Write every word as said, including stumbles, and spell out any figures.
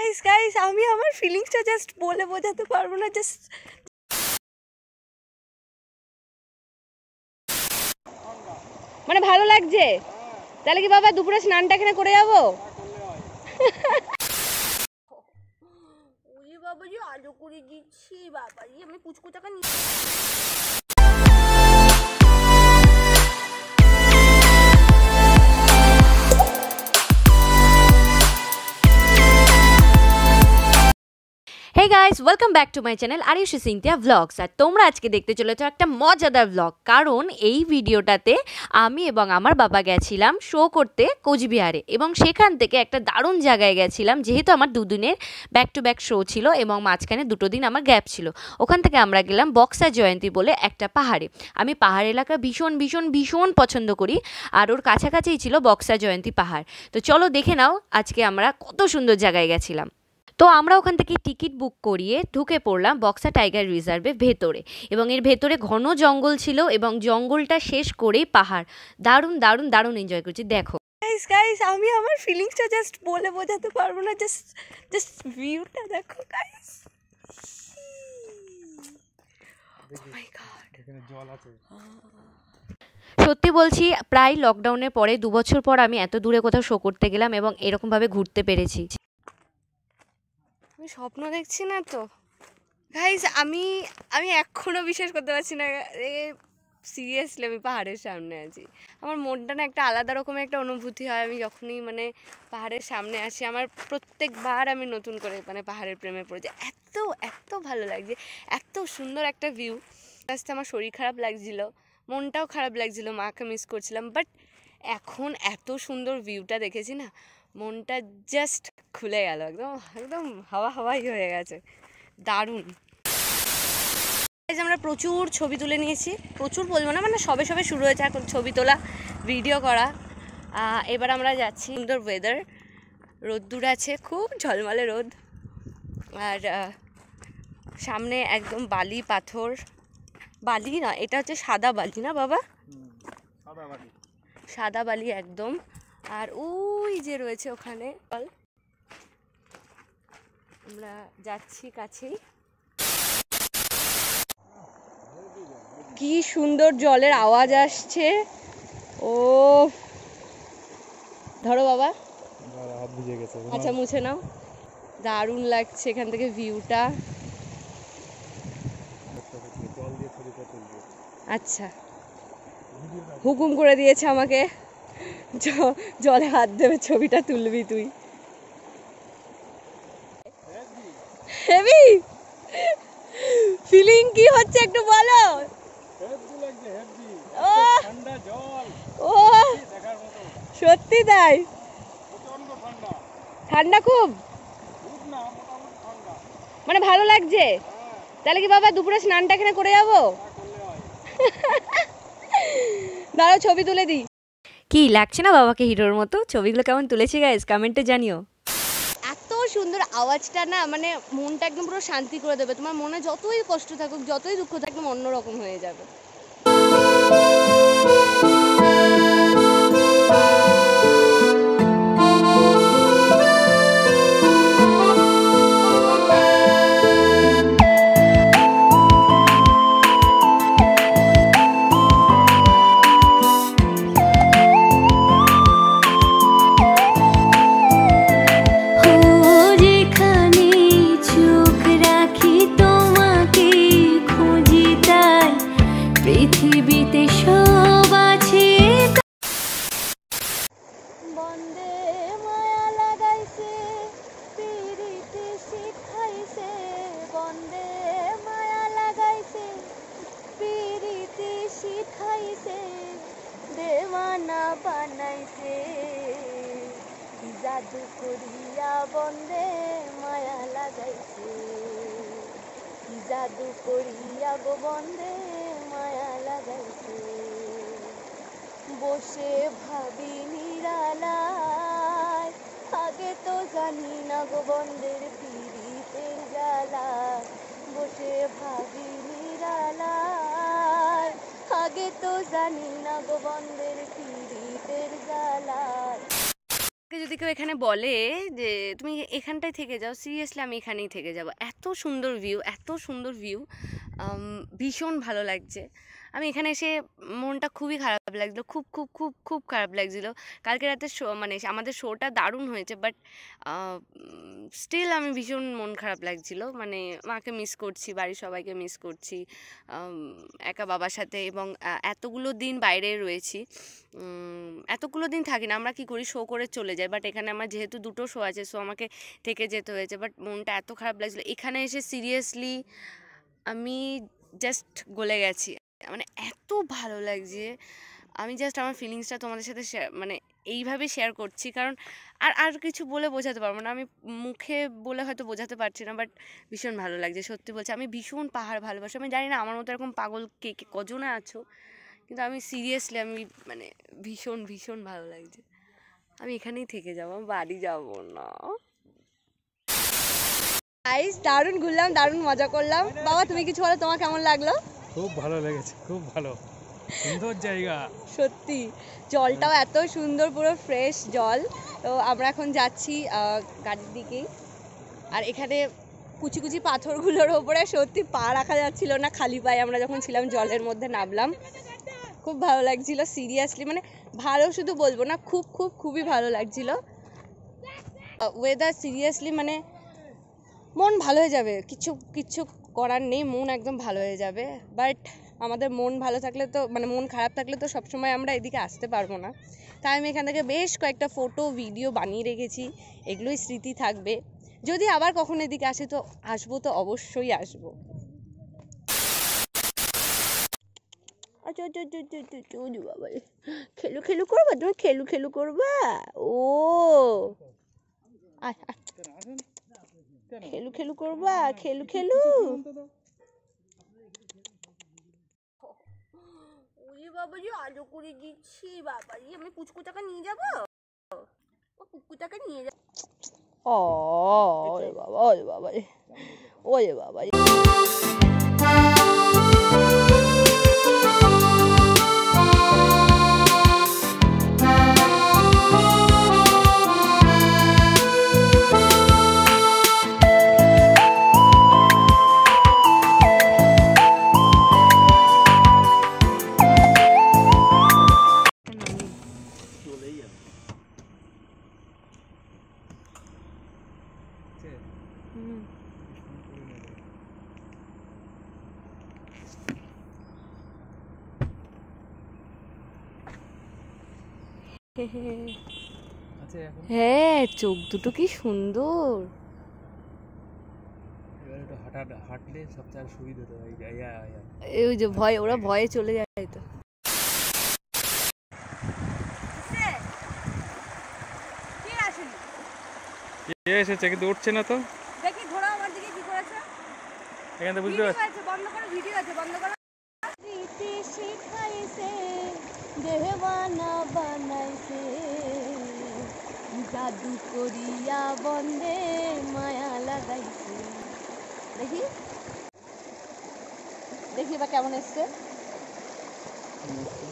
Guys guys আমি আমার ফিলিংসটা জাস্ট বলে বোঝাতে পারবো না। জাস্ট মানে ভালো লাগছে। তাহলে কি বাবা দুপুরে স্নানটা এখানে করে যাবো? ওই বাবাজি আলো করে দিচ্ছি বাবাজি, আমি পুচকু টাকা নিয়ে hey guys welcome back to my channel Ayushi Cynthia vlogs. और তোমরা আজকে দেখতে চলেছো একটা মজাদার ব্লগ, কারণ এই ভিডিওটাতে আমি এবং আমার বাবা গেছিলাম শো করতে কোচবিহারে, এবং সেখান থেকে একটা দারুণ জায়গায় গেছিলাম। যেহেতু আমার দুদিনের ব্যাক টু ব্যাক শো ছিল এবং মাঝখানে দুটো দিন আমার গ্যাপ ছিল, ওখান থেকে আমরা গেলাম বক্সা জয়ন্তী বলে একটা পাহাড়ে। আমি পাহাড় এলাকা ভীষণ ভীষণ ভীষণ পছন্দ করি, আর ওর কাছাকাছিই ছিল বক্সা জয়ন্তী পাহাড়। তো চলো দেখে নাও আজকে আমরা কত সুন্দর জায়গায় গেছিলাম। তো আমরা ওখান থেকে টিকিট বুক করিয়ে ঢুকে পড়লাম বক্সা টাইগার রিজার্ভের ভেতরে, এবং এর ভেতরে ঘন জঙ্গল ছিল এবং জঙ্গলটা শেষ করেই পাহাড়। দারুণ দারুণ দারুণ এনজয় করছি। দেখো গাইস গাইস আমি আমার ফিলিংসটা জাস্ট বলে বোঝাতে পারবো না। জাস্ট জাস্ট ভিউটা দেখো গাইস। ও মাই গড, এখানে জল আছে। সত্যি বলছি, প্রায় লকডাউনের পরে দু বছর পর আমি এত দূরে কোথাও শো করতে গেলাম এবং এরকমভাবে ঘুরতে পেরেছি। আমি স্বপ্ন দেখছি না তো গাইস, আমি আমি এখনও বিশ্বাস করতে পারছি না সিরিয়াসলি আমি পাহাড়ের সামনে আছি। আমার মনটা না একটা আলাদা রকমের একটা অনুভূতি হয় আমি যখনই মানে পাহাড়ের সামনে আসি। আমার প্রত্যেকবার আমি নতুন করে মানে পাহাড়ের প্রেমে পড়ে যাই। এত এত ভালো লাগছে, এত সুন্দর একটা ভিউ। আস্তে আমার শরীর খারাপ লাগছিল, মনটাও খারাপ লাগছিল, মাকে মিস করছিলাম। বাট এখন এত সুন্দর ভিউটা দেখেছি না, মনটা জাস্ট খুলে গেল, একদম একদম হাওয়া হাওয়াই হয়ে গেছে। দারুণ। আমরা প্রচুর ছবি তুলে নিয়েছি, প্রচুর বলবো না, মানে সবে সবে শুরু হয়েছে এখন ছবি তোলা ভিডিও করা। এবার আমরা যাচ্ছি, সুন্দর ওয়েদার, রোদ্দুর আছে, খুব ঝলমলে রোদ, আর সামনে একদম বালি পাথর, বালি না এটা হচ্ছে সাদা বালি না বাবা, সাদা বালি, সাদা বালি একদম। আর ওই যে রয়েছে ওখানে, আমরা যাচ্ছি কাছেই। কি সুন্দর জলের আওয়াজ আসছে। ও ধরো বাবা, হাত ভিজে গেছে, আচ্ছা মুছে নাও। দারুণ লাগছে এখান থেকে ভিউটা। আচ্ছা হুকুম করে দিয়েছে আমাকে, জলে হাত দেবে ছবিটা তুলবি তুই। হেভি ফিলিং কি হচ্ছে একটু বলো। ও সত্যি তাই, ঠান্ডা খুব, মানে ভালো লাগছে। তাহলে কি বাবা দুপুরে স্নানটা এখানে করে যাবো? দাঁড়াও ছবি তুলে দিই। কি লাগছে না বাবাকে হিরোর মতো? ছবিগুলো কেমন তুলেছি গাইস কমেন্টে জানিও। এত সুন্দর আওয়াজটা না, মানে মনটা একদম পুরো শান্তি করে দেবে। তোমার মনে যতই কষ্ট থাকুক, যতই দুঃখ থাকুক, অন্যরকম হয়ে যাবে। পৃথিবীতে সব আছে বন্দে মায়া লাগাইছে, পিরিতি শিখাইছে, বন্দে মায়া লাগাইছে, পিরিতি শিখাইছে, দেওয়ানা বানাইছে, জাদু করিয়া বন্দে মায়া লাগাইছে, জাদু করিয়া গো বন্দে মায়া লাগাইছে। বসে ভাবি নিরালায়, আগে তো জানি না গো বন্দের পিরিতের জ্বালা। বসে ভাবি নিরালায়, আগে তো জানি না গো বন্দের পিরিতের জ্বালা। যদি কেউ এখানে বলে যে তুমি এখানটায় থেকে যাও, সিরিয়াসলি আমি এখানেই থেকে যাব। এত সুন্দর ভিউ, এত সুন্দর ভিউ, ভীষণ ভালো লাগছে। আমি এখানে এসে মনটা খুবই খারাপ লাগছিলো, খুব খুব খুব খুব খারাপ লাগছিলো। কালকে রাতে শো মানে আমাদের শোটা দারুণ হয়েছে, বাট স্টিল আমি ভীষণ মন খারাপ লাগছিলো। মানে মাকে মিস করছি, বাড়ির সবাইকে মিস করছি, একা বাবার সাথে। এবং এতগুলো দিন বাইরে রয়েছি, এতগুলো দিন থাকি না, আমরা কি করি শো করে চলে যাই। বাট এখানে আমার যেহেতু দুটো শো আছে, সো আমাকে থেকে যেতে হয়েছে। বাট মনটা এত খারাপ লাগছিলো এখানে এসে, সিরিয়াসলি আমি জাস্ট গলে গেছি। মানে এত ভালো লাগছে, আমি জাস্ট আমার ফিলিংসটা তোমাদের সাথে শেয়ার মানে এইভাবে শেয়ার করছি, কারণ আর আর কিছু বলে বোঝাতে পারবো না, আমি মুখে বলে হয়তো বোঝাতে পারছি না। বাট ভীষণ ভালো লাগছে, সত্যি বলছি। আমি ভীষণ পাহাড় ভালোবাসি। আমি জানি না আমার মতো এরকম পাগল কে কে কজনে আছো, কিন্তু আমি সিরিয়াসলি আমি মানে ভীষণ ভীষণ ভালো লাগছে। আমি এখানেই থেকে যাবো, বাড়ি যাবো না। গাইস দারুণ ঘুরলাম, দারুণ মজা করলাম। বাবা তুমি কিছু বলো, তোমার কেমন লাগলো? খুব ভালো লেগেছে, খুব ভালো, সুন্দর জায়গা। সত্যি জলটাও এত সুন্দর, পুরো ফ্রেশ জল। তো আমরা এখন যাচ্ছি গাড়ির দিকেই। আর এখানে কুচি কুচি পাথরগুলোর ওপরে সত্যি পা রাখা যাচ্ছিল না খালি পায়ে, আমরা যখন ছিলাম জলের মধ্যে নামলাম। খুব ভালো লাগছিল সিরিয়াসলি, মানে ভালো শুধু বলবো না, খুব খুব খুবই ভালো লাগছিল। ওয়েদার সিরিয়াসলি মানে মন ভালো হয়ে যাবে, কিছু কিছু করার নেই, মন একদম ভালো হয়ে যাবে। বাট আমাদের মন ভালো থাকলে তো মানে মন খারাপ থাকলে তো সবসময় আমরা এদিকে আসতে পারবো না। তাই আমি এখান থেকে বেশ কয়েকটা ফটো ভিডিও বানিয়ে রেখেছি, এগুলোই স্মৃতি থাকবে। যদি আবার কখনো এদিকে আসি তো আসবো, তো অবশ্যই আসবো। আচ্ছা আচ্ছা আচ্ছা বাবা, খেলু খেলু করবা তুমি, খেলু খেলু করবা? ও খেলু খেলু করবা, খেলু খেলু। ওরে বাবাজি, আলো করে দিচ্ছি বাবাজি, আমি পুচকুটাকে নিয়ে যাবো, ও পুচকুটাকে নিয়ে যাবো। ও ওরে বাবা, ওরে বাবা, ওরে বাবা। হ্যাঁ, চোখ দুটো কি সুন্দর। হাঁটলে সবচেয়ে সুবিধা তো ওই যে ভয়, ওরা ভয়ে চলে যায় তো। কে এসেছে কিন্তু উঠছে না তো, দেখি ঘোড়া আমার দিকে কি করেছে, এখান থেকে বুঝতে পারছি। বন্ধ করো, ভিডিও আছে, বন্ধ করো। রীতি শিখাইছে, দেহবানা বানাইছে, জাদু করিয়া বন্দে মায়া লাগাইছে। দেখি দেখি বা কেমন এসছে।